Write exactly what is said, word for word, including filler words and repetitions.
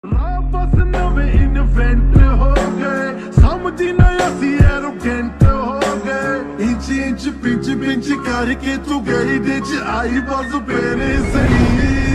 बस नवे इन्वेंट हो गए समझी ना असी एरोगेंट हो गए इंच इंच पिंच पिंच करके तू गई दिच आई बस मेरे सही